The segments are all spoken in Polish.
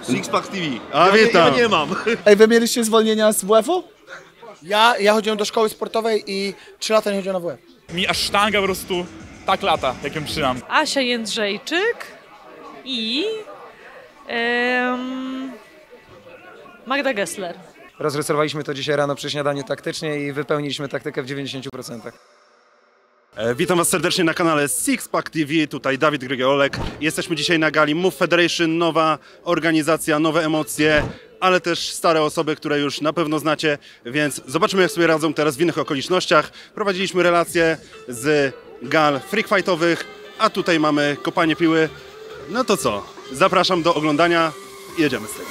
Sixpack TV. A witam. Ja nie mam. Ej, wy mieliście zwolnienia z WF-u? Ja chodziłem do szkoły sportowej i 3 lata nie chodziłem na WF. Mi aż sztanga po prostu tak lata, jak ją trzymam. Asia Jędrzejczyk i Magda Gessler. Rozrysowaliśmy to dzisiaj rano przy śniadaniu taktycznie i wypełniliśmy taktykę w 90%. Witam Was serdecznie na kanale Sixpack TV, tutaj Dawid Grygiolek. Jesteśmy dzisiaj na gali Move Federation, nowa organizacja, nowe emocje, ale też stare osoby, które już na pewno znacie, więc zobaczymy, jak sobie radzą teraz w innych okolicznościach. Prowadziliśmy relacje z gal freakfightowych, a tutaj mamy kopanie piły. No to co, zapraszam do oglądania i jedziemy z tym.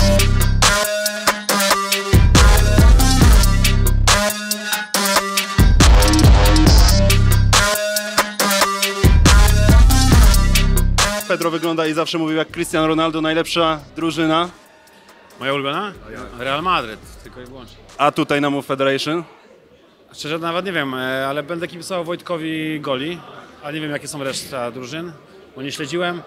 Pedro wygląda i zawsze mówił jak Cristiano Ronaldo, najlepsza drużyna. Moja ulubiona? Real Madrid, tylko i wyłącznie. A tutaj na Move Federation? Szczerze nawet nie wiem, ale będę kibicował Wojtkowi Goli, a nie wiem jakie są reszta drużyn, bo nie śledziłem,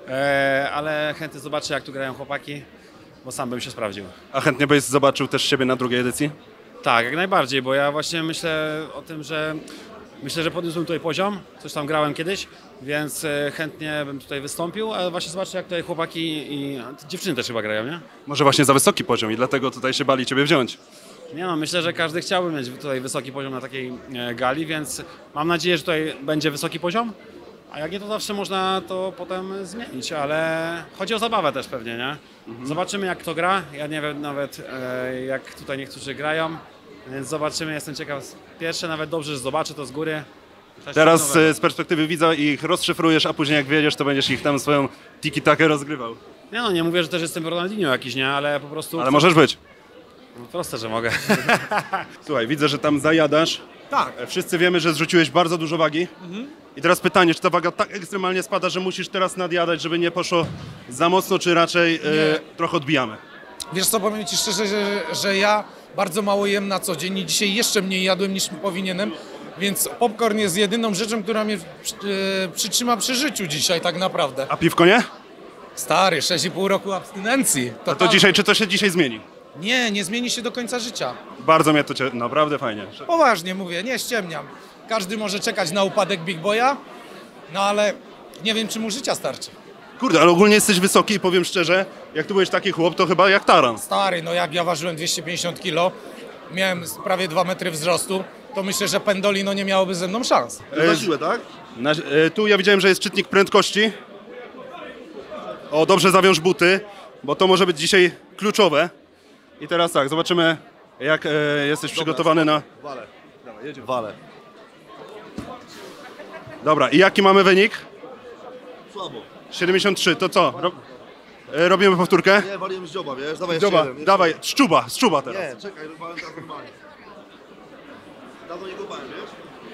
ale chętnie zobaczę jak tu grają chłopaki, bo sam bym się sprawdził. A chętnie byś zobaczył też siebie na drugiej edycji? Tak, jak najbardziej, bo ja właśnie myślę o tym, że podniosłem tutaj poziom, coś tam grałem kiedyś, więc chętnie bym tutaj wystąpił, ale właśnie zobaczę jak tutaj chłopaki i dziewczyny też chyba grają, nie? Może właśnie za wysoki poziom i dlatego tutaj się bali Ciebie wziąć. Nie no, myślę, że każdy chciałby mieć tutaj wysoki poziom na takiej gali, więc mam nadzieję, że tutaj będzie wysoki poziom, a jak nie to zawsze można to potem zmienić, ale chodzi o zabawę też pewnie, nie? Zobaczymy jak to gra, ja nie wiem nawet jak tutaj niektórzy grają, więc zobaczymy, jestem ciekaw. Pierwsze nawet dobrze, że zobaczę to z góry. Teraz z perspektywy widza ich rozszyfrujesz, a później jak wiedziesz, to będziesz ich tam swoją tiki-takę rozgrywał. Nie no, nie mówię, że też jestem Ronaldinho jakiś, nie, ale po prostu... Ale możesz być. No, proste, że mogę. Słuchaj, widzę, że tam zajadasz. Tak. Wszyscy wiemy, że zrzuciłeś bardzo dużo wagi. I teraz pytanie, czy ta waga tak ekstremalnie spada, że musisz teraz nadjadać, żeby nie poszło za mocno, czy raczej trochę odbijamy? Wiesz co, powiem Ci szczerze, że ja bardzo mało jem na co dzień i dzisiaj jeszcze mniej jadłem niż powinienem, więc popcorn jest jedyną rzeczą, która mnie przytrzyma przy życiu dzisiaj tak naprawdę. A piwko nie? Stary, 6,5 roku abstynencji. A to dzisiaj, czy to się dzisiaj zmieni? Nie zmieni się do końca życia. Bardzo mnie to naprawdę fajnie. Poważnie mówię, nie ściemniam. Każdy może czekać na upadek Big Boya, no ale nie wiem, czy mu życia starczy. Kurde, ale ogólnie jesteś wysoki i powiem szczerze, jak tu byłeś taki chłop, to chyba jak taran. Stary, no jak ja ważyłem 250 kg, miałem prawie 2 metry wzrostu, to myślę, że Pendolino nie miałoby ze mną szans. Na siłę, tak? Tu ja widziałem, że jest czytnik prędkości. O, dobrze zawiąż buty, bo to może być dzisiaj kluczowe. I teraz tak, zobaczymy jak jesteś przygotowany na... Wale. Dawaj, jedziemy. Wale. Dobra, i jaki mamy wynik? Słabo. 73, to co? Robimy powtórkę? Nie, waliłem z dzioba, wiesz? Dawaj jeszcze Dobra, jeden. dawaj, z czuba teraz. Nie, czekaj, waliłem tak normalnie. Dawno nie kopałem, wiesz?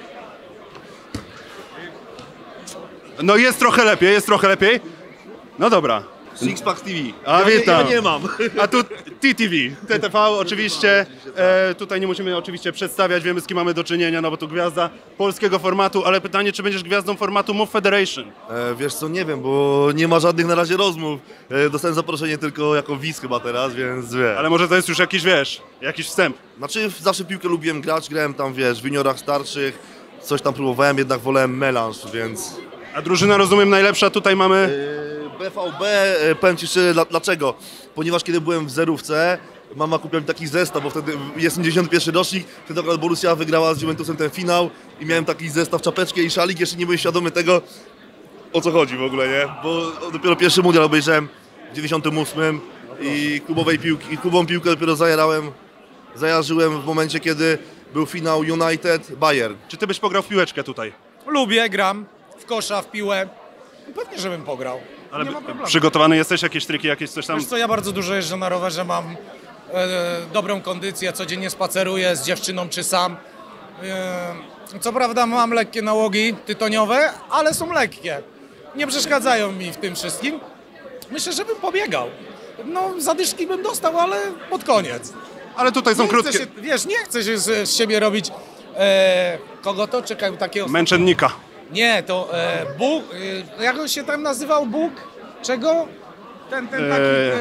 No jest trochę lepiej. No dobra. Sixpack TV. A witam. Ja nie mam. A tu TTV, TTV oczywiście. Tutaj nie musimy oczywiście przedstawiać, wiemy z kim mamy do czynienia, no bo tu gwiazda polskiego formatu, ale pytanie, czy będziesz gwiazdą formatu Move Federation? Wiesz co, nie wiem, bo nie ma żadnych na razie rozmów. Dostałem zaproszenie tylko jako widz chyba teraz, więc wiesz. Ale może to jest już jakiś, wiesz, jakiś wstęp. Znaczy zawsze piłkę lubiłem grać, grałem tam, wiesz, w juniorach starszych, coś tam próbowałem, jednak wolałem melanż, więc... A drużyna, rozumiem, najlepsza tutaj mamy... BVB, powiem Ci szczerze, dlaczego? Ponieważ kiedy byłem w zerówce, mama kupiła mi taki zestaw, bo wtedy jest 91 rocznik, wtedy akurat Borussia wygrała z Juventusem ten finał i miałem taki zestaw, czapeczkę i szalik, jeszcze nie byłem świadomy tego, o co chodzi w ogóle, nie? Bo dopiero pierwszy mundial obejrzałem w 98 i klubową piłkę dopiero zajarzyłem w momencie, kiedy był finał United-Bayern. Czy ty byś pograł w piłeczkę tutaj? Lubię, gram w kosza, w piłę. Pewnie, żebym pograł. Ale nie ma problemu. przygotowany jesteś, jakieś triki, jakieś coś tam? Wiesz co, ja bardzo dużo jeżdżę na rowerze, mam dobrą kondycję, codziennie spaceruję z dziewczyną czy sam. Co prawda mam lekkie nałogi tytoniowe, ale są lekkie. Nie przeszkadzają mi w tym wszystkim. Myślę, że bym pobiegał. No zadyszki bym dostał, ale pod koniec. Ale tutaj są krótkie. Nie chcę się z siebie robić kogo to? Czekaj, takiego... Męczennika. Nie, to Bóg, jak on się tam nazywał? Bóg? Czego? Ten taki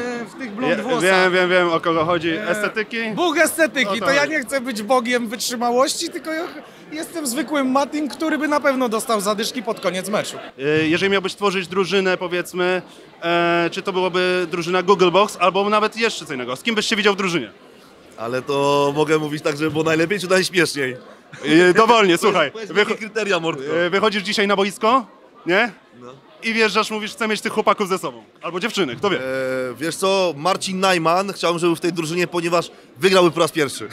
tych blond włosach. Wiem o kogo chodzi. Estetyki? Bóg estetyki, O to to ja chodzi. nie chcę być bogiem wytrzymałości, tylko ja jestem zwykłym Matim, który by na pewno dostał zadyszki pod koniec meczu. Jeżeli miałbyś tworzyć drużynę, powiedzmy, czy to byłoby drużyna Google Box, albo nawet jeszcze co innego. Z kim byś się widział w drużynie? Ale to mogę mówić tak, żeby było najlepiej czy najśmieszniej? Dowolnie, słuchaj. Powiedz mi, jakie kryteria, Mordko. Wychodzisz dzisiaj na boisko, nie? No. I wjeżdżasz, mówisz, chcę mieć tych chłopaków ze sobą. Albo dziewczyny, kto wie. Wiesz co, Marcin Najman, chciałbym, żeby w tej drużynie, ponieważ wygrałby po raz pierwszy.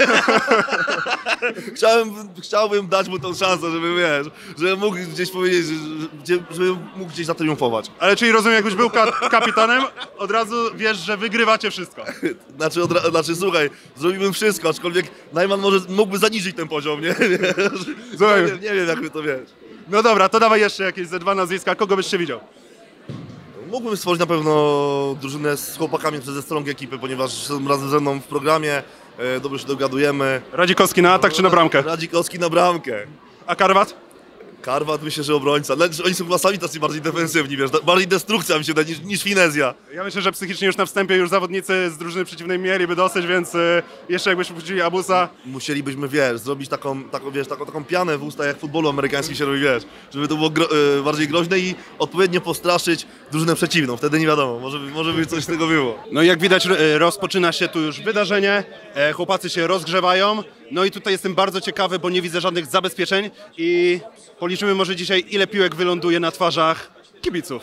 Chciałbym dać mu tą szansę, żeby, wiesz, żeby mógł gdzieś powiedzieć, żeby mógł gdzieś zatriumfować. Ale czyli rozumiem, jakbyś był kapitanem, od razu wiesz, że wygrywacie wszystko. Znaczy, słuchaj, zrobimy wszystko, aczkolwiek Najman mógłby zaniżyć ten poziom, nie? Słuchaj. Nie wiem, jak my to wiesz. No dobra, to dawaj jeszcze jakieś ze 2 nazwiska. Kogo byś się widział? Mógłbym stworzyć na pewno drużynę z chłopakami ze strong ekipy, ponieważ są razem ze mną w programie, dobrze się dogadujemy. Radzikowski na atak czy na bramkę? Radzikowski na bramkę. A Karwat? Karwat myślę, że obrońca. Lecz oni są chyba sami tacy bardziej defensywni, wiesz, bardziej destrukcja mi się da niż finezja. Ja myślę, że psychicznie już na wstępie już zawodnicy z drużyny przeciwnej mieliby dosyć, więc jeszcze jakbyśmy wpuścili Abusa. Musielibyśmy, wiesz, zrobić taką pianę w usta, jak w futbolu amerykańskim się robi, wiesz, żeby to było bardziej groźne i odpowiednio postraszyć drużynę przeciwną. Wtedy nie wiadomo, może by coś z tego było. No i jak widać, rozpoczyna się tu już wydarzenie, chłopacy się rozgrzewają, no i tutaj jestem bardzo ciekawy, bo nie widzę żadnych zabezpieczeń i policzymy może dzisiaj, ile piłek wyląduje na twarzach kibiców.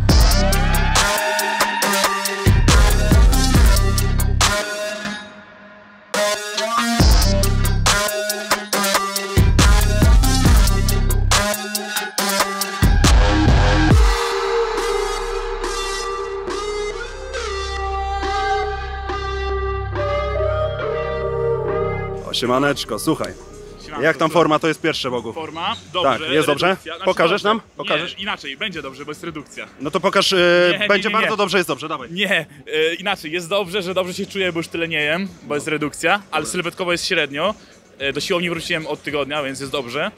Siemaneczko, słuchaj. Jak tam forma, to jest pierwsze, Bogu. Forma? Dobrze. Tak, jest dobrze? redukcja. Znaczy, Pokażesz dobrze. nam? Pokażesz? Nie, inaczej, będzie dobrze, bo jest redukcja. No to pokaż, będzie bardzo dobrze, jest dobrze, dawaj. Nie, inaczej, jest dobrze, że dobrze się czuję, bo już tyle nie jem, bo jest redukcja, ale sylwetkowo jest średnio. Do siłowni wróciłem od tygodnia, więc jest dobrze.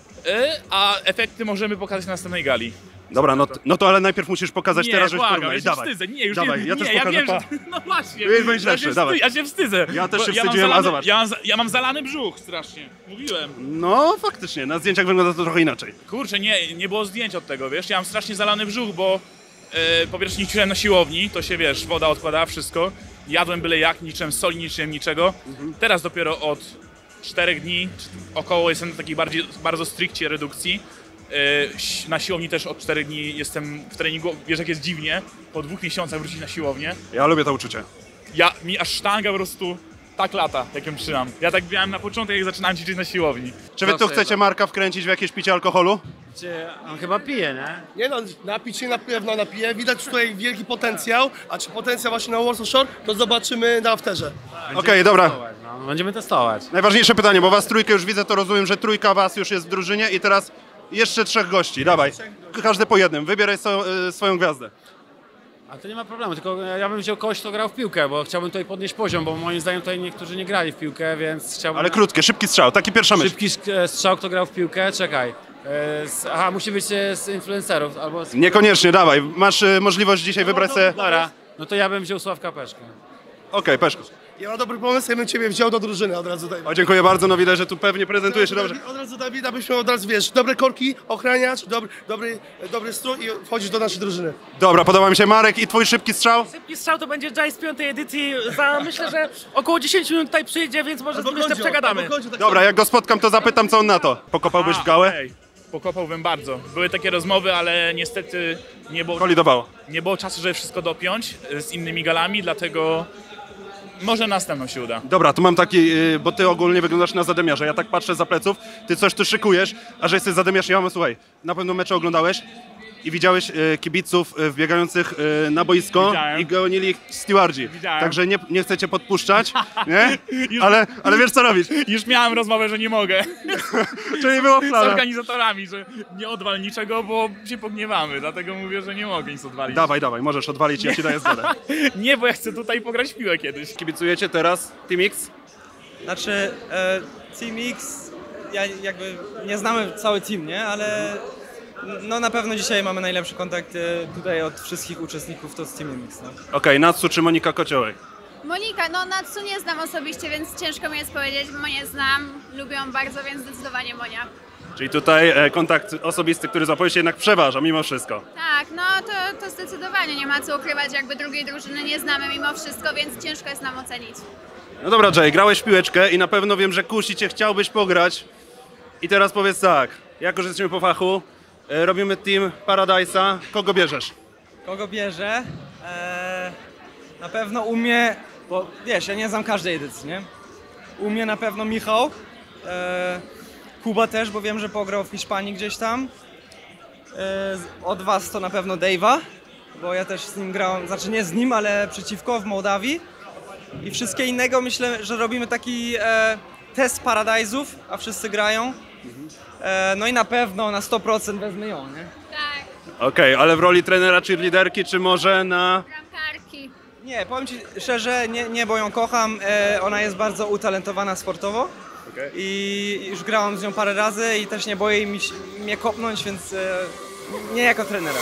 A efekty możemy pokazać na następnej gali. Dobra, no to ale najpierw musisz pokazać Nie, teraz, żebyś błagam, porównać. ja się Dawaj. wstydzę. Nie, już Dawaj, nie, ja też nie, pokażę, wiem, pa. że... No właśnie. Już będziesz lepszy, dawaj. Ja się wstydzę. Ja też bo się mam wstydziłem, a zalany, zobacz. ja mam zalany brzuch strasznie, mówiłem. No faktycznie, na zdjęciach wygląda to trochę inaczej. Kurczę, nie było zdjęć od tego, wiesz, ja mam strasznie zalany brzuch, bo po pierwsze nie ćwiczyłem na siłowni, to się, wiesz, woda odkładała, wszystko. Jadłem byle jak, nie czułem soli, nie czułem niczego. Teraz dopiero od 4 dni około jestem na takiej bardzo stricte redukcji. Na siłowni też od 4 dni jestem w treningu, wiesz jak jest dziwnie, po 2 miesiącach wrócić na siłownię. Ja lubię to uczucie. Mi aż sztanga po prostu tak lata, jak ją trzymam. Ja tak miałem na początek, jak zaczynałem ćwiczyć na siłowni. Czy wy tu chcecie Marka wkręcić w jakieś picie alkoholu? On chyba pije, nie? Nie no, napić się na pewno napije, widać tutaj wielki potencjał, a czy potencjał właśnie na Warsaw Shore, to zobaczymy na afterze. Okej, dobra. No, będziemy testować. Najważniejsze pytanie, bo was trójkę już widzę, to rozumiem, że trójka was już jest w drużynie i teraz jeszcze 3 gości, dawaj. Każdy po jednym, wybieraj swoją gwiazdę. A to nie ma problemu, tylko ja bym wziął kogoś, kto grał w piłkę, bo chciałbym tutaj podnieść poziom, bo moim zdaniem tutaj niektórzy nie grali w piłkę, więc chciałbym... Ale krótkie, szybki strzał, taki pierwsza myśl. Szybki strzał, kto grał w piłkę, czekaj. Musi być z influencerów albo... Niekoniecznie, dawaj. Masz możliwość dzisiaj wybrać sobie... Dobra, no to ja bym wziął Sławka Peszkę. Okej, Peszko. Ja mam dobry pomysł, ja bym ciebie wziął do drużyny od razu, Dawid. O, dziękuję bardzo, no widać, że tu pewnie prezentuje się dobrze. Od razu Dawid, abyś miał od razu, wiesz, dobre korki, ochraniacz, dobry strój i wchodzisz do naszej drużyny. Dobra, podoba mi się Marek i twój szybki strzał? Szybki strzał to będzie Jai z 5. edycji, myślę, że około 10 minut tutaj przyjdzie, więc może z nim jeszcze przegadamy. Dobra, jak go spotkam, to zapytam, co on na to. Pokopałbyś w gałę? Okej. Pokopałbym bardzo. Były takie rozmowy, ale niestety Kolidowało. nie było czasu, żeby wszystko dopiąć z innymi galami, dlatego może następną się uda. Dobra, tu mam taki, bo ty ogólnie wyglądasz na zadymiarza, ja tak patrzę za pleców, ty coś tu szykujesz, a że jesteś zadymiarz, ja mam, słuchaj, na pewno mecze oglądałeś i widziałeś kibiców wbiegających na boisko. Widziałem. I gonili ich stewardzi. Widziałem. Także nie chcę cię podpuszczać, nie? Ale wiesz co robić. Już miałem rozmowę, że nie mogę. Czyli było w Z planach. organizatorami, że nie odwal niczego, bo się pogniewamy, dlatego mówię, że nie mogę nic odwalić. Dawaj, możesz odwalić, ja ci daję zgodę. Nie, bo ja chcę tutaj pograć w piłę kiedyś. Kibicujecie teraz Team X? Znaczy Team X, ja jakby nie znamy cały team, nie? Ale No na pewno dzisiaj mamy najlepszy kontakt tutaj od wszystkich uczestników to z Team MX. No. Okej, Natsu czy Monika Kociołek? Monika, no Natsu nie znam osobiście, więc ciężko mi jest powiedzieć, bo nie znam. Lubię ją bardzo, więc zdecydowanie Monia. Czyli tutaj kontakt osobisty, który złapałeś się jednak przeważa mimo wszystko. Tak, no to zdecydowanie nie ma co ukrywać, jakby drugiej drużyny nie znamy mimo wszystko, więc ciężko jest nam ocenić. No dobra, Jay, grałeś w piłeczkę i na pewno wiem, że kusi cię, chciałbyś pograć. I teraz powiedz tak, jako że jesteśmy po fachu, robimy team Paradise'a, kogo bierzesz? Kogo bierze? Na pewno u mnie, bo wiesz, ja nie znam każdej edycji, nie? U mnie na pewno Michał, Kuba też, bo wiem, że pograł w Hiszpanii gdzieś tam. Od was to na pewno Dave'a, bo ja też z nim grałem, znaczy nie z nim, ale przeciwko w Mołdawii. I wszystkie innego myślę, że robimy taki test Paradise'ów, a wszyscy grają. No i na pewno na 100% wezmę ją, nie? Tak, Okej, ale w roli trenera czy liderki, czy może na... bramkarki. Nie, powiem ci szczerze, nie, bo ją kocham, ona jest bardzo utalentowana sportowo. I już grałam z nią parę razy i też nie boję mnie kopnąć, więc nie jako trenera.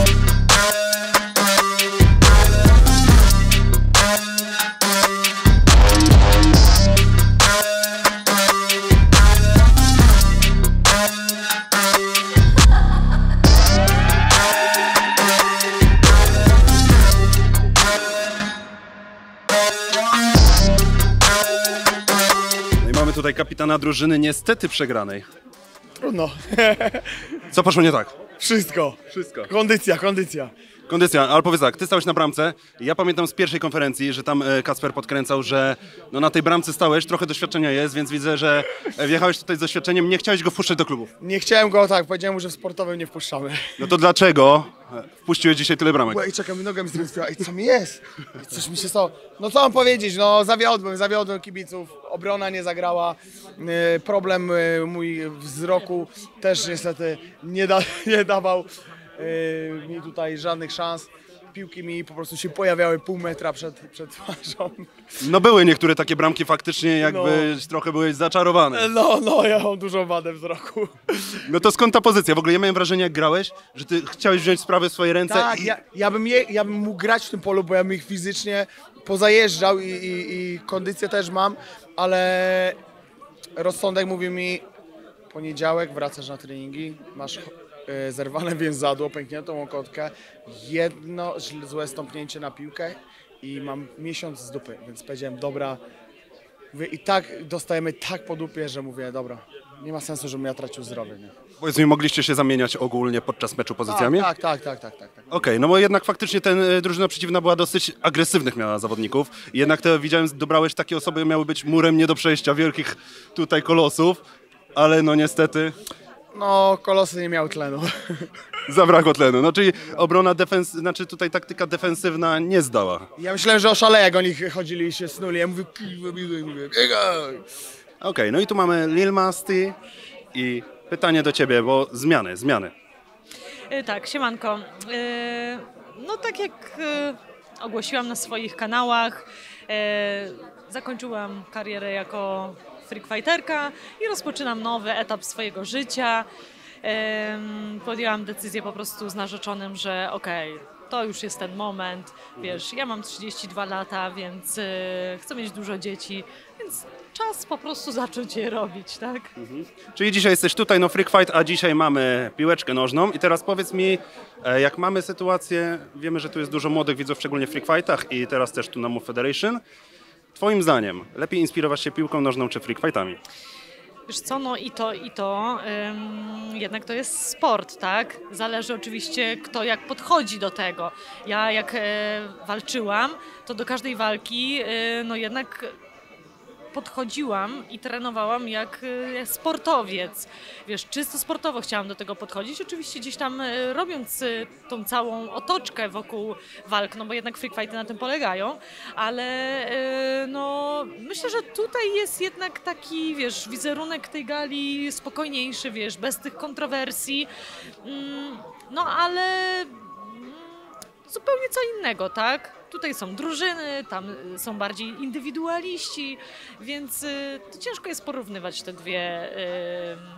Mamy tutaj kapitana drużyny niestety przegranej. Trudno. Co poszło nie tak? Wszystko. Wszystko. Kondycja. Kondycja, ale powiedz tak, ty stałeś na bramce. Ja pamiętam z pierwszej konferencji, że tam Kacper podkręcał, że no na tej bramce stałeś, trochę doświadczenia jest, więc widzę, że wjechałeś tutaj z doświadczeniem, nie chciałeś go wpuszczać do klubów. Nie chciałem go, tak, powiedziałem mu, że w sportowym nie wpuszczamy. No to dlaczego wpuściłeś dzisiaj tyle bramek? I czekam, noga mi zdrętwiła. I co mi jest? Coś mi się stało. No co mam powiedzieć, no zawiodłem kibiców, obrona nie zagrała, problem mój wzroku też niestety nie dawał mi tutaj żadnych szans. Piłki mi po prostu się pojawiały pół metra przed twarzą. No były niektóre takie bramki faktycznie, jakby trochę byłeś zaczarowany. No, ja mam dużą wadę wzroku. No to skąd ta pozycja? W ogóle ja miałem wrażenie, jak grałeś, że ty chciałeś wziąć sprawy w swoje ręce. Tak, ja bym mógł grać w tym polu, bo ja bym ich fizycznie pozajeżdżał i kondycję też mam, ale rozsądek mówi mi, poniedziałek wracasz na treningi, masz zerwane więzadło, pękniętą łokotkę, jedno złe stąpnięcie na piłkę i mam miesiąc z dupy, więc powiedziałem, dobra, i tak dostajemy tak po dupie, że mówię, dobra, nie ma sensu, żebym ja tracił zdrowie. Nie? Powiedz mi, mogliście się zamieniać ogólnie podczas meczu pozycjami? Tak. Okej, no bo jednak faktycznie drużyna przeciwna była dosyć agresywnych, miała zawodników. I jednak widziałem, dobrałeś takie osoby, miały być murem nie do przejścia, wielkich tutaj kolosów, ale no niestety... No, kolosy nie miały tlenu. Zabrakło tlenu, no czyli obrona znaczy tutaj taktyka defensywna nie zdała. Ja myślałem, że oszaleję, jak oni chodzili i się snuli. Ja mówię, Okej, no i tu mamy Lil Masti i pytanie do ciebie, bo zmiany. Tak, siemanko. No tak jak ogłosiłam na swoich kanałach, zakończyłam karierę jako freakfighterka i rozpoczynam nowy etap swojego życia. Podjęłam decyzję po prostu z narzeczonym, że okej, to już jest ten moment, wiesz, ja mam 32 lata, więc chcę mieć dużo dzieci, więc czas po prostu zacząć je robić, tak? Czyli dzisiaj jesteś tutaj, no Freak Fight, a dzisiaj mamy piłeczkę nożną i teraz powiedz mi, jak mamy sytuację, wiemy, że tu jest dużo młodych widzów, szczególnie w Freak Fightach i teraz też tu na Move Federation. Twoim zdaniem, lepiej inspirować się piłką nożną czy Freak Fightami? Wiesz co, no i to, jednak to jest sport, tak? Zależy oczywiście kto jak podchodzi do tego. Ja jak walczyłam, to do każdej walki no jednak podchodziłam i trenowałam jak sportowiec. Wiesz, czysto sportowo chciałam do tego podchodzić. Oczywiście gdzieś tam robiąc tą całą otoczkę wokół walk, no bo jednak freak fighty na tym polegają, ale no myślę, że tutaj jest jednak taki, wiesz, wizerunek tej gali spokojniejszy, wiesz, bez tych kontrowersji. No ale zupełnie co innego, tak? Tutaj są drużyny, tam są bardziej indywidualiści, więc to ciężko jest porównywać te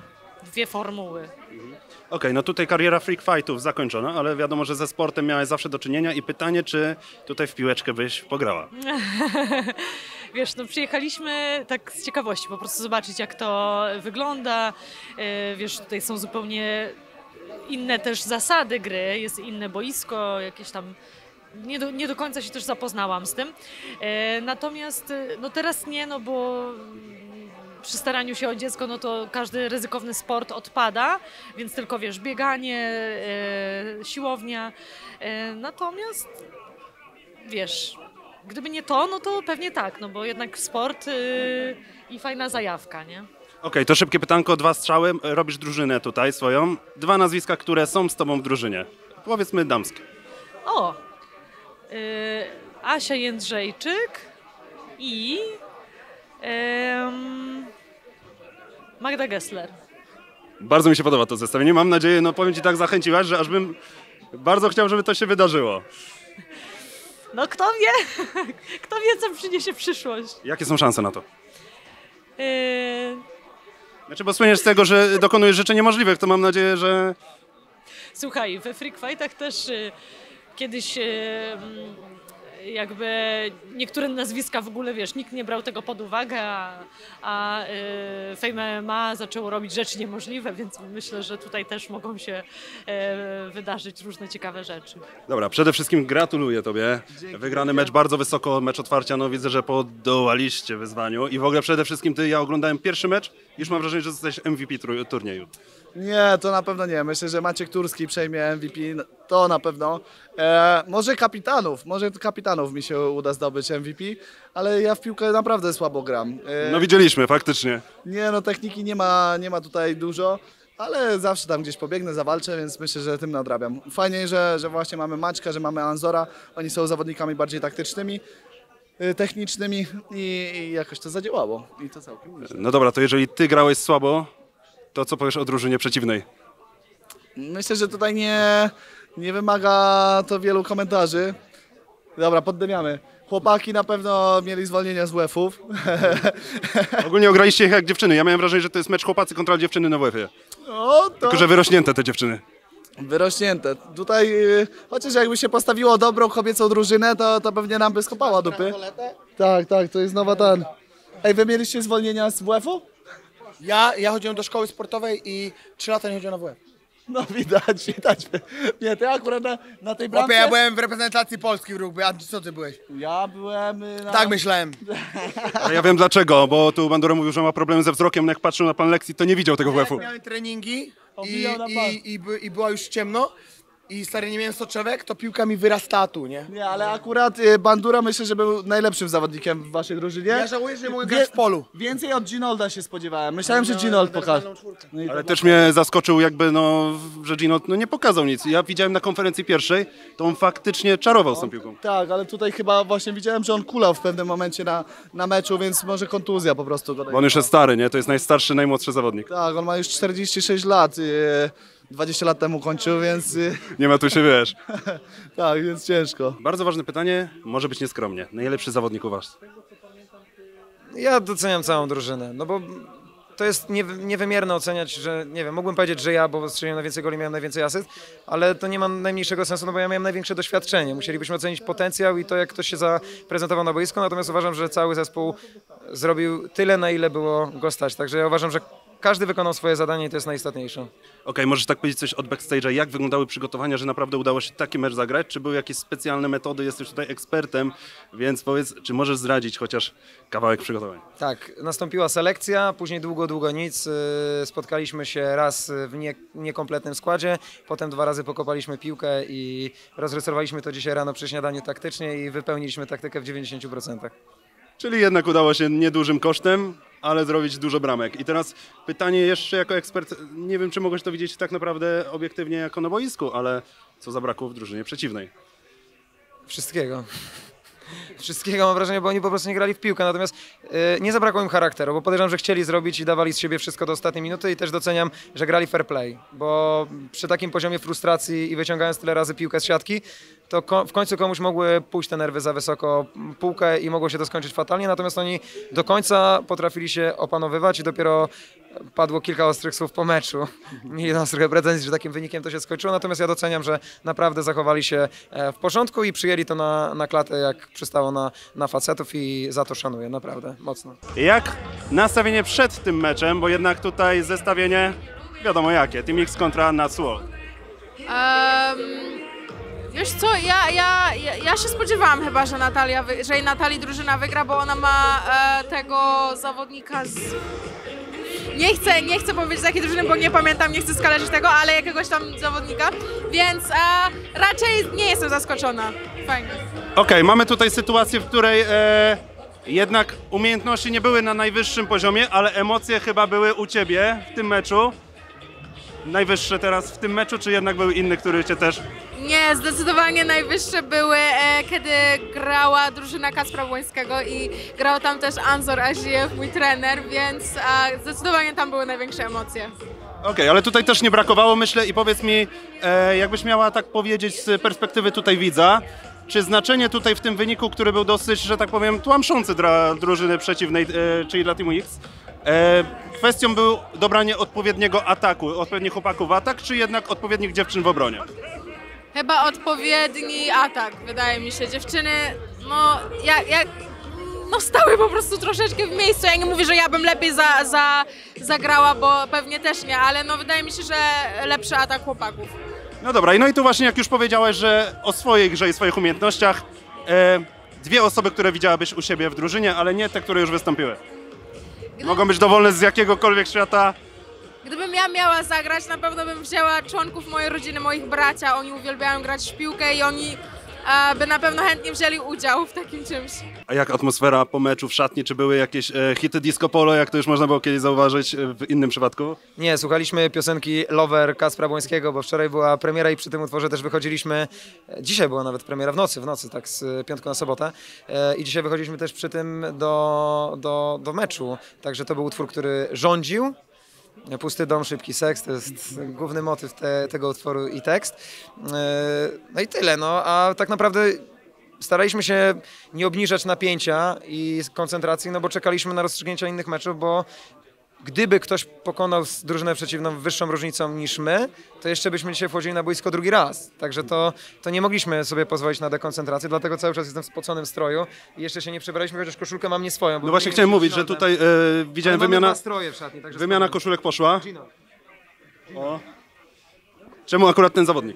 dwie formuły. Okej, no tutaj kariera freak fightów zakończona, ale wiadomo, że ze sportem miałeś zawsze do czynienia i pytanie, czy tutaj w piłeczkę byś pograła? Wiesz, no przyjechaliśmy tak z ciekawości, po prostu zobaczyć, jak to wygląda. Wiesz, tutaj są zupełnie inne też zasady gry, jest inne boisko, jakieś tam... Nie do końca się też zapoznałam z tym. Natomiast no teraz nie, no bo przy staraniu się o dziecko, no to każdy ryzykowny sport odpada, więc tylko wiesz, bieganie, siłownia. Natomiast wiesz, gdyby nie to, no to pewnie tak, no bo jednak sport i fajna zajawka, nie? Okej, to szybkie pytanko, 2 strzały, robisz drużynę tutaj swoją. 2 nazwiska, które są z tobą w drużynie. Powiedzmy damskie. O! Asia Jędrzejczyk i Magda Gessler. Bardzo mi się podoba to zestawienie. Mam nadzieję, no powiem ci tak zachęciłaś, że aż bym bardzo chciał, żeby to się wydarzyło. No kto wie? Kto wie, co przyniesie przyszłość. Jakie są szanse na to? Znaczy, bo słyniesz z tego, że dokonujesz rzeczy niemożliwych, to mam nadzieję, że... Słuchaj, we freak fightach też kiedyś jakby niektóre nazwiska w ogóle, wiesz, nikt nie brał tego pod uwagę, a Fame MMA zaczęło robić rzeczy niemożliwe, więc myślę, że tutaj też mogą się wydarzyć różne ciekawe rzeczy. Dobra, przede wszystkim gratuluję tobie. Wygrany mecz bardzo wysoko, mecz otwarcia, no widzę, że podołaliście wyzwaniu i w ogóle przede wszystkim ja oglądałem pierwszy mecz i już mam wrażenie, że jesteś MVP turnieju. Nie, to na pewno nie. Myślę, że Maciek Turski przejmie MVP, to na pewno. Może kapitanów mi się uda zdobyć MVP, ale ja w piłkę naprawdę słabo gram. No widzieliśmy, faktycznie. Nie, no techniki nie ma tutaj dużo, ale zawsze tam gdzieś pobiegnę, zawalczę, więc myślę, że tym nadrabiam. Fajnie, że właśnie mamy Maćka, że mamy Anzora, oni są zawodnikami bardziej taktycznymi, technicznymi i jakoś to zadziałało. I to całkiem nieźle. No dobra, to jeżeli ty grałeś słabo, to co powiesz o drużynie przeciwnej? Myślę, że tutaj nie wymaga to wielu komentarzy. Dobra, poddymiamy. Chłopaki na pewno mieli zwolnienia z WF-ów. Ogólnie ograliście ich jak dziewczyny. Ja miałem wrażenie, że to jest mecz chłopacy kontra dziewczyny na WF-ie. No, to... Tylko, że wyrośnięte te dziewczyny. Wyrośnięte. Tutaj, chociaż jakby się postawiło dobrą kobiecą drużynę, to pewnie nam by skopała dupy. Tak, to jest nowa ten. Ej, wy mieliście zwolnienia z WF-u? Ja chodziłem do szkoły sportowej i 3 lata nie chodziłem na WF. No widać. Nie, ty akurat na tej bramce... Ja byłem w reprezentacji Polski w rugby, a co ty byłeś? Ja byłem na... Tak myślałem. Ale ja wiem dlaczego, bo tu Bandura mówił, że ma problemy ze wzrokiem, no jak patrzył na pan lekcji, to nie widział tego WF-u. Miałem treningi i było już ciemno. I stary, nie miałem soczewek, to piłka mi wyrasta tu, nie? Nie, ale akurat Bandura myślę, że był najlepszym zawodnikiem w waszej drużynie. Ja żałuję, że nie mogłem grać w polu. Więcej od Ginolda się spodziewałem. Myślałem, że Ginold pokaże. No ale też mnie zaskoczył jakby, że Ginold nie pokazał nic. Ja widziałem na konferencji pierwszej, to on faktycznie czarował z tą piłką. Tak, ale tutaj chyba właśnie widziałem, że on kulał w pewnym momencie na meczu, więc może kontuzja po prostu go. Bo on już jest stary, nie? To jest najstarszy, najmłodszy zawodnik. Tak, on ma już 46 lat. 20 lat temu kończył, więc... Nie ma tu się, wiesz. Tak, więc ciężko. Bardzo ważne pytanie, może być nieskromnie. Najlepszy zawodnik u was? Ja doceniam całą drużynę, no bo to jest niewymierne oceniać, że nie wiem, mógłbym powiedzieć, że ja, bo strzeliłem najwięcej goli, miałem najwięcej asyst, ale to nie ma najmniejszego sensu, no bo ja miałem największe doświadczenie. Musielibyśmy ocenić potencjał i to, jak ktoś się zaprezentował na boisku, natomiast uważam, że cały zespół zrobił tyle, na ile było go stać. Także ja uważam, że każdy wykonał swoje zadanie i to jest najistotniejsze. Okej, możesz tak powiedzieć coś od backstage'a, jak wyglądały przygotowania, że naprawdę udało się taki mecz zagrać? Czy były jakieś specjalne metody? Jesteś tutaj ekspertem, więc powiedz, czy możesz zdradzić chociaż kawałek przygotowań? Tak, nastąpiła selekcja, później długo nic. Spotkaliśmy się raz w niekompletnym składzie, potem 2 razy pokopaliśmy piłkę i rozrysowaliśmy to dzisiaj rano przy śniadaniu taktycznie i wypełniliśmy taktykę w 90%. Czyli jednak udało się niedużym kosztem, ale zrobić dużo bramek. I teraz pytanie jeszcze jako ekspert, nie wiem, czy mogłeś to widzieć tak naprawdę obiektywnie jako na boisku, ale co zabrakło w drużynie przeciwnej? Wszystkiego. Wszystkiego mam wrażenie, bo oni po prostu nie grali w piłkę, natomiast nie zabrakło im charakteru, bo podejrzewam, że chcieli zrobić i dawali z siebie wszystko do ostatniej minuty i też doceniam, że grali fair play, bo przy takim poziomie frustracji i wyciągając tyle razy piłkę z siatki, to w końcu komuś mogły pójść te nerwy za wysoko półkę i mogło się to skończyć fatalnie, natomiast oni do końca potrafili się opanowywać i dopiero padło kilka ostrych słów po meczu. Mieli nas trochę pretensji, że takim wynikiem to się skończyło, natomiast ja doceniam, że naprawdę zachowali się w porządku i przyjęli to na klatę, jak przystało na facetów i za to szanuję, naprawdę, mocno. Jak nastawienie przed tym meczem, bo jednak tutaj zestawienie wiadomo jakie, Team X kontra Natsuo. Wiesz co, ja się spodziewałam chyba, że Natalii drużyna wygra, bo ona ma tego zawodnika z... Nie chcę powiedzieć jakiej drużyny, bo nie pamiętam, nie chcę skaleczyć tego, ale jakiegoś tam zawodnika, więc raczej nie jestem zaskoczona. Fajnie. Okej, mamy tutaj sytuację, w której jednak umiejętności nie były na najwyższym poziomie, ale emocje chyba były u Ciebie w tym meczu. Najwyższe teraz w tym meczu, czy jednak były inne, które Cię też... Nie, zdecydowanie najwyższe były, kiedy grała drużyna Kacpra Błońskiego i grał tam też Anzor Aziew, mój trener, więc zdecydowanie tam były największe emocje. Okej, ale tutaj też nie brakowało, myślę, i powiedz mi, jakbyś miała tak powiedzieć z perspektywy tutaj widza, czy znaczenie tutaj w tym wyniku, który był dosyć, że tak powiem, tłamszący dla drużyny przeciwnej, czyli dla Teamu X, kwestią był dobranie odpowiedniego ataku, odpowiednich chłopaków w atak, czy jednak odpowiednich dziewczyn w obronie? Chyba odpowiedni atak, wydaje mi się. Dziewczyny, stały po prostu troszeczkę w miejscu. Ja nie mówię, że ja bym lepiej zagrała, bo pewnie też nie, ale wydaje mi się, że lepszy atak chłopaków. No dobra, no i tu właśnie jak już powiedziałeś, że o swojej grze i swoich umiejętnościach, dwie osoby, które widziałabyś u siebie w drużynie, ale nie te, które już wystąpiły. Mogą być dowolne z jakiegokolwiek świata. Gdybym ja miała zagrać, na pewno bym wzięła członków mojej rodziny, moich bracia. Oni uwielbiają grać w piłkę i oni by na pewno chętnie wzięli udział w takim czymś. A jak atmosfera po meczu w szatni? Czy były jakieś hity disco polo, jak to już można było kiedyś zauważyć w innym przypadku? Nie, słuchaliśmy piosenki Lover Kacpra Błońskiego, bo wczoraj była premiera i przy tym utworze też wychodziliśmy, dzisiaj była nawet premiera w nocy, tak z piątku na sobotę i dzisiaj wychodziliśmy też przy tym do meczu, także to był utwór, który rządził. Pusty dom, szybki seks, to jest główny motyw tego utworu i tekst. No i tyle, a tak naprawdę staraliśmy się nie obniżać napięcia i koncentracji, bo czekaliśmy na rozstrzygnięcia innych meczów, bo gdyby ktoś pokonał drużynę przeciwną wyższą różnicą niż my, to jeszcze byśmy dzisiaj wchodzili na boisko drugi raz. Także to nie mogliśmy sobie pozwolić na dekoncentrację, dlatego cały czas jestem w spoconym stroju i jeszcze się nie przebraliśmy, chociaż koszulkę mam nie swoją. No właśnie chciałem mówić, że tutaj widziałem wymiana koszulek poszła. O. Czemu akurat ten zawodnik?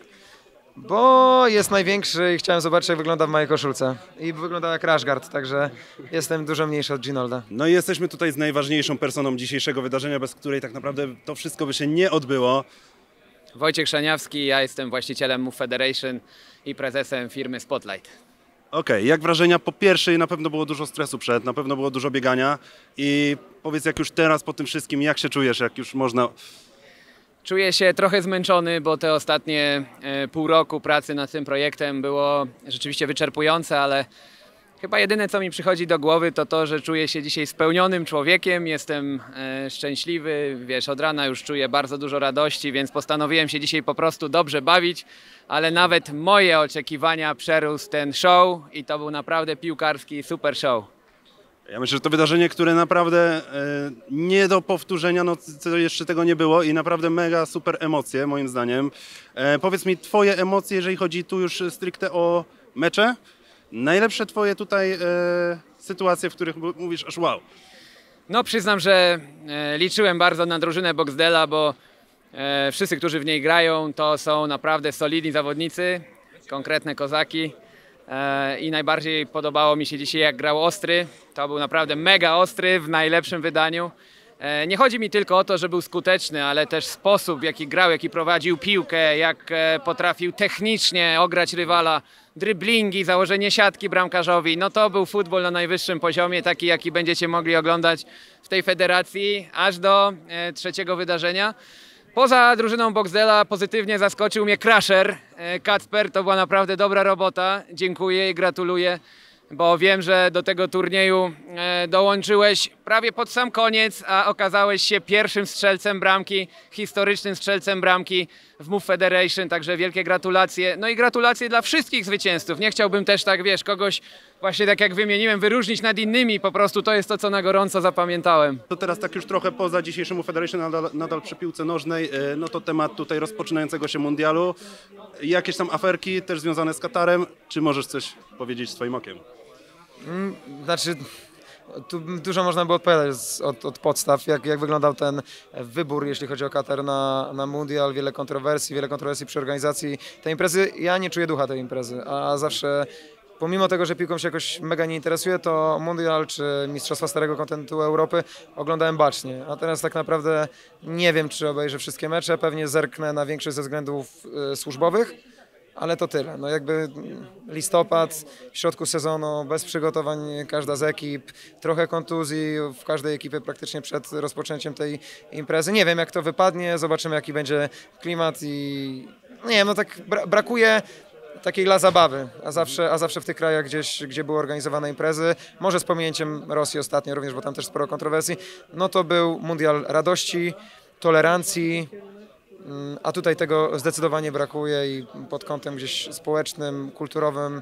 Bo jest największy i chciałem zobaczyć, jak wygląda w mojej koszulce. I wygląda jak Rashguard, także jestem dużo mniejszy od Ginolda. No i jesteśmy tutaj z najważniejszą personą dzisiejszego wydarzenia, bez której tak naprawdę to wszystko by się nie odbyło. Wojciech Szaniawski, ja jestem właścicielem Move Federation i prezesem firmy Spotlight. Okej, jak wrażenia po pierwszej? Na pewno było dużo stresu przed, na pewno było dużo biegania i powiedz, jak już teraz po tym wszystkim, jak się czujesz, jak już można... Czuję się trochę zmęczony, bo te ostatnie pół roku pracy nad tym projektem było rzeczywiście wyczerpujące, ale chyba jedyne, co mi przychodzi do głowy, to to, że czuję się dzisiaj spełnionym człowiekiem, jestem szczęśliwy, od rana już czuję bardzo dużo radości, więc postanowiłem się dzisiaj po prostu dobrze bawić, ale nawet moje oczekiwania przerósł ten show i to był naprawdę piłkarski super show. Ja myślę, że to wydarzenie, które naprawdę nie do powtórzenia, co jeszcze tego nie było i naprawdę mega super emocje moim zdaniem. Powiedz mi twoje emocje, jeżeli chodzi tu już stricte o mecze. Najlepsze twoje tutaj sytuacje, w których mówisz aż wow. No przyznam, że liczyłem bardzo na drużynę Boxdela, bo wszyscy, którzy w niej grają, to są naprawdę solidni zawodnicy, konkretne kozaki. I najbardziej podobało mi się dzisiaj, jak grał Ostry. To był naprawdę mega ostry w najlepszym wydaniu. Nie chodzi mi tylko o to, że był skuteczny, ale też sposób, w jaki grał, jaki prowadził piłkę, jak potrafił technicznie ograć rywala, driblingi, założenie siatki bramkarzowi. No to był futbol na najwyższym poziomie, taki jaki będziecie mogli oglądać w tej federacji aż do trzeciego wydarzenia. Poza drużyną Boxdela pozytywnie zaskoczył mnie Crusher. Kacper, to była naprawdę dobra robota. Dziękuję i gratuluję. bo wiem, że do tego turnieju dołączyłeś prawie pod sam koniec, a okazałeś się pierwszym strzelcem bramki, historycznym strzelcem bramki w Move Federation, także wielkie gratulacje. No i gratulacje dla wszystkich zwycięzców. Nie chciałbym też tak, wiesz, kogoś właśnie tak jak wymieniłem, wyróżnić nad innymi, po prostu to jest to, co na gorąco zapamiętałem. To teraz tak już trochę poza dzisiejszym Move Federation, nadal przy piłce nożnej, no to temat tutaj rozpoczynającego się mundialu. Jakieś tam aferki też związane z Katarem, czy możesz coś powiedzieć swoim okiem? Znaczy, tu dużo można by odpowiadać od podstaw, jak wyglądał ten wybór, jeśli chodzi o Katar na mundial, wiele kontrowersji przy organizacji tej imprezy. Ja nie czuję ducha tej imprezy, a zawsze, pomimo tego, że piłką się jakoś mega nie interesuje, to mundial czy Mistrzostwa Starego Kontynentu Europy oglądałem bacznie, a teraz tak naprawdę nie wiem, czy obejrzę wszystkie mecze, pewnie zerknę na większość ze względów służbowych. Ale to tyle. No jakby listopad, w środku sezonu, bez przygotowań każda z ekip, trochę kontuzji w każdej ekipie praktycznie przed rozpoczęciem tej imprezy. Nie wiem, jak to wypadnie, zobaczymy, jaki będzie klimat i nie wiem, no tak brakuje takiej dla zabawy, a zawsze w tych krajach gdzie były organizowane imprezy, może z pominięciem Rosji ostatnio również, bo tam też sporo kontrowersji, no to był mundial radości, tolerancji, a tutaj tego zdecydowanie brakuje i pod kątem gdzieś społecznym, kulturowym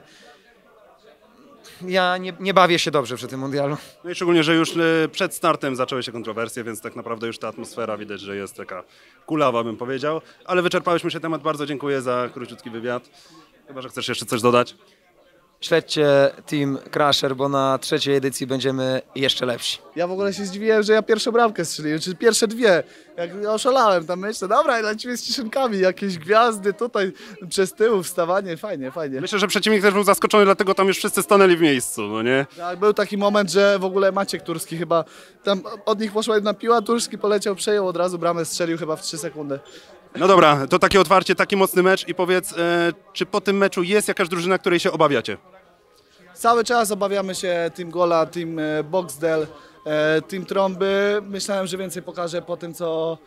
ja nie bawię się dobrze przy tym mundialu. No i szczególnie, że już przed startem zaczęły się kontrowersje, więc tak naprawdę już ta atmosfera widać, że jest taka kulawa, bym powiedział. Ale wyczerpałyśmy się temat, bardzo dziękuję za króciutki wywiad. Chyba że chcesz jeszcze coś dodać? Śledźcie Team Crusher, bo na trzeciej edycji będziemy jeszcze lepsi. Ja w ogóle się zdziwiłem, że ja pierwszą bramkę strzeliłem, czy pierwsze dwie. Jak oszalałem tam, myślę, dobra, lecimy z ciszynkami, jakieś gwiazdy tutaj przez tył, wstawanie, fajnie. Myślę, że przeciwnik też był zaskoczony, dlatego tam już wszyscy stanęli w miejscu, no nie? Tak, był taki moment, że w ogóle Maciek Turski chyba, tam od nich poszła jedna piła, Turski poleciał, przejął od razu bramę, strzelił chyba w 3 sekundy. No dobra, to takie otwarcie, taki mocny mecz i powiedz, czy po tym meczu jest jakaś drużyna, której się obawiacie? Cały czas obawiamy się Team Gola, Team Boxdel, Team Trąby. Myślałem, że więcej pokażę po tym,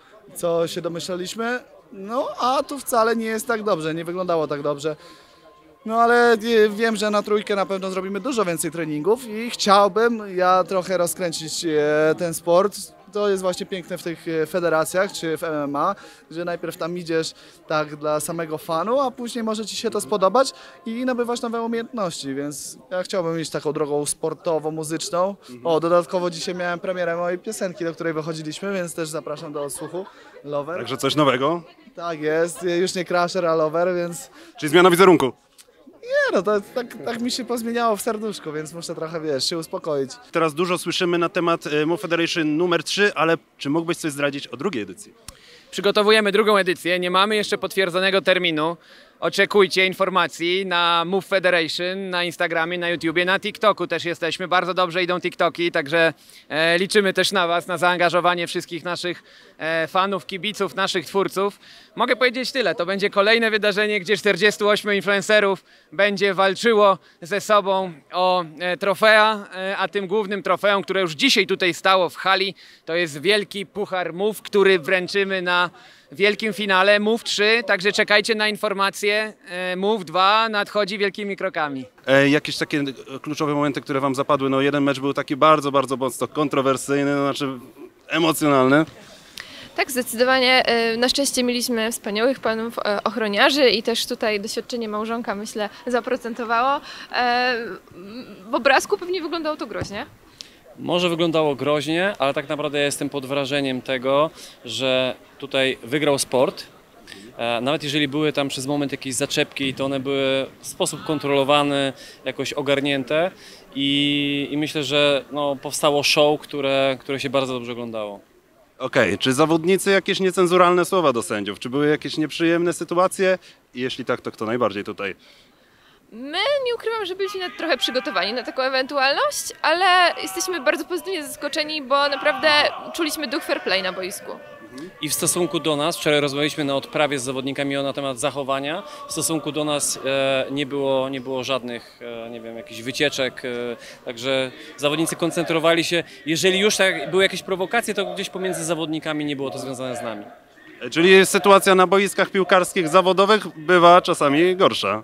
co się domyślaliśmy. No, a tu wcale nie jest tak dobrze, nie wyglądało tak dobrze. No, ale wiem, że na trójkę na pewno zrobimy dużo więcej treningów i chciałbym ja trochę rozkręcić ten sport. To jest właśnie piękne w tych federacjach czy w MMA, że najpierw tam idziesz tak dla samego fanu, a później może ci się to spodobać i nabywasz nowe umiejętności, więc ja chciałbym iść taką drogą sportową, muzyczną. O, dodatkowo dzisiaj miałem premierę mojej piosenki, do której wychodziliśmy, więc też zapraszam do odsłuchu. Lover. Także coś nowego? Tak jest, już nie Crusher, a Lover, więc... Czyli zmiana wizerunku? Nie, no to tak mi się pozmieniało w serduszku, więc muszę trochę, wiesz, się uspokoić. Teraz dużo słyszymy na temat Move Federation numer 3, ale czy mógłbyś coś zdradzić o drugiej edycji? Przygotowujemy drugą edycję, nie mamy jeszcze potwierdzonego terminu. Oczekujcie informacji na Move Federation, na Instagramie, na YouTubie, na TikToku też jesteśmy. Bardzo dobrze idą TikToki, także liczymy też na Was, na zaangażowanie wszystkich naszych fanów, kibiców, naszych twórców. Mogę powiedzieć tyle, to będzie kolejne wydarzenie, gdzie 48 influencerów będzie walczyło ze sobą o trofea, a tym głównym trofeum, które już dzisiaj tutaj stało w hali, to jest wielki puchar Move, który wręczymy na wielkim finale Move 3, także czekajcie na informacje. Move 2 nadchodzi wielkimi krokami. Jakieś takie kluczowe momenty, które Wam zapadły? No jeden mecz był taki bardzo mocno kontrowersyjny, no, znaczy emocjonalny. Tak, zdecydowanie. Na szczęście mieliśmy wspaniałych panów ochroniarzy i też tutaj doświadczenie małżonka, myślę, zaprocentowało. W obrazku pewnie wyglądało to groźnie. Może wyglądało groźnie, ale tak naprawdę ja jestem pod wrażeniem tego, że tutaj wygrał sport. Nawet jeżeli były tam przez moment jakieś zaczepki, to one były w sposób kontrolowany, jakoś ogarnięte i myślę, że no, powstało show, które się bardzo dobrze oglądało. Okej, czy zawodnicy jakieś niecenzuralne słowa do sędziów? Czy były jakieś nieprzyjemne sytuacje? I jeśli tak, to kto najbardziej tutaj? My, nie ukrywam, że byliśmy trochę przygotowani na taką ewentualność, ale jesteśmy bardzo pozytywnie zaskoczeni, bo naprawdę czuliśmy duch fair play na boisku. I w stosunku do nas, wczoraj rozmawialiśmy na odprawie z zawodnikami na temat zachowania, w stosunku do nas nie było żadnych, nie wiem, jakichś wycieczek, także zawodnicy koncentrowali się, jeżeli już były jakieś prowokacje, to gdzieś pomiędzy zawodnikami nie było to związane z nami. Czyli sytuacja na boiskach piłkarskich zawodowych bywa czasami gorsza.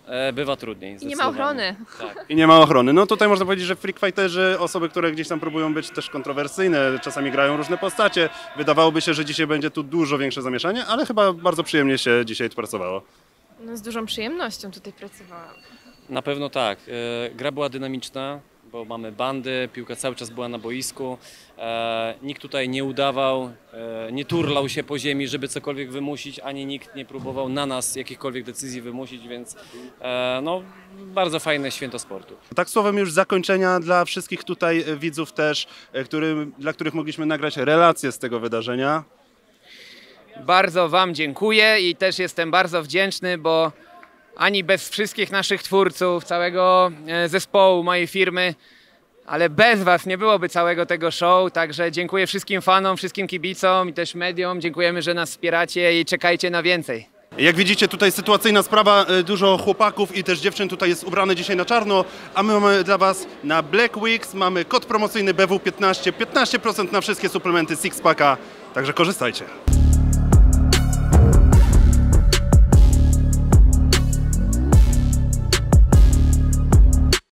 bywa trudniej. I nie ma ochrony. Tak. I nie ma ochrony. No tutaj można powiedzieć, że freak fighterzy, osoby, które gdzieś tam próbują być też kontrowersyjne, czasami grają różne postacie. Wydawałoby się, że dzisiaj będzie tu dużo większe zamieszanie, ale chyba bardzo przyjemnie się dzisiaj tu pracowało. No, z dużą przyjemnością tutaj pracowałam. Na pewno tak. Gra była dynamiczna, bo mamy bandy, piłka cały czas była na boisku. Nikt tutaj nie udawał, nie turlał się po ziemi, żeby cokolwiek wymusić, ani nikt nie próbował na nas jakichkolwiek decyzji wymusić, więc no, bardzo fajne święto sportu. Tak słowem już zakończenia dla wszystkich tutaj widzów też, dla których mogliśmy nagrać relacje z tego wydarzenia. Bardzo Wam dziękuję i też jestem bardzo wdzięczny, bo ani bez wszystkich naszych twórców, całego zespołu mojej firmy, ale bez Was nie byłoby całego tego show, także dziękuję wszystkim fanom, wszystkim kibicom i też mediom, dziękujemy, że nas wspieracie i czekajcie na więcej. Jak widzicie, tutaj sytuacyjna sprawa, dużo chłopaków i też dziewczyn tutaj jest ubrane dzisiaj na czarno, a my mamy dla Was na Black Weeks, mamy kod promocyjny BW15, 15% na wszystkie suplementy Sixpacka, także korzystajcie.